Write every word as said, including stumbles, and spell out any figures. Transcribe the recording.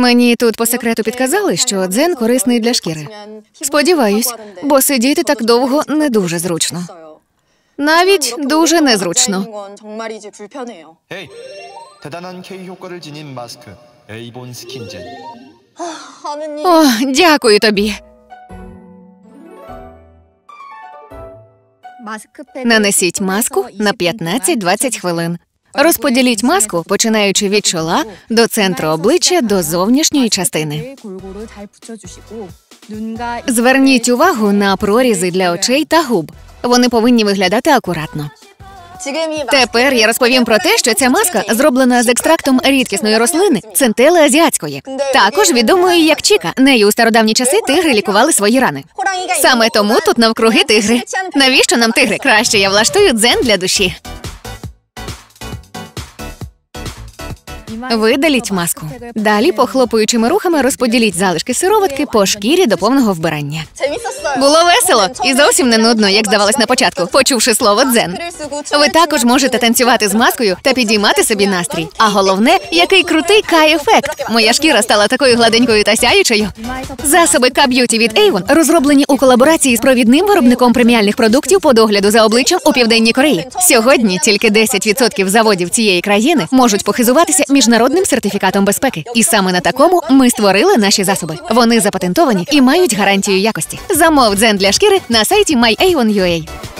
Мені тут по секрету підказали, що дзен корисний для шкіри. Сподіваюсь, бо сидіти так довго не дуже зручно. Навіть дуже незручно. Hey, 대단한 K 효과를 지닌 마스크, 에이본 스킨젠. О, дякую тобі. Нанесіть маску на п'ятнадцять-двадцять хвилин. Розподіліть маску, починаючи від чола до центру обличчя до зовнішньої частини. Зверніть увагу на прорізи для очей та губ. Вони повинні виглядати акуратно. Тепер я розповім про те, що ця маска зроблена з екстрактом рідкісної рослини центели азіатської. Також відомої як чіка. Нею у стародавні часи тигри лікували свої рани. Саме тому тут навкруги тигри. Навіщо нам тигри? Краще я влаштую дзен для душі. Видаліть маску. Далі похлопуючими рухами розподіліть залишки сироватки по шкірі до повного вбирання. Було весело і зовсім не нудно, як здавалось на початку, почувши слово «дзен». Ви також можете танцювати з маскою та підіймати собі настрій. А головне, який крутий кай-ефект. Моя шкіра стала такою гладенькою та сяючою. Засоби К-Б'юті від Avon розроблені у колаборації з провідним виробником преміальних продуктів по догляду за обличчям у Південній Кореї. Сьогодні тільки десять відсотків заводів цієї країни можуть похизуватися міжнародним сертифікатом безпеки. І саме на такому ми створили наші засоби. Вони запатентовані і мають гарантію якості. Замов дзен для шкіри на сайті май ей вон крапка ю а.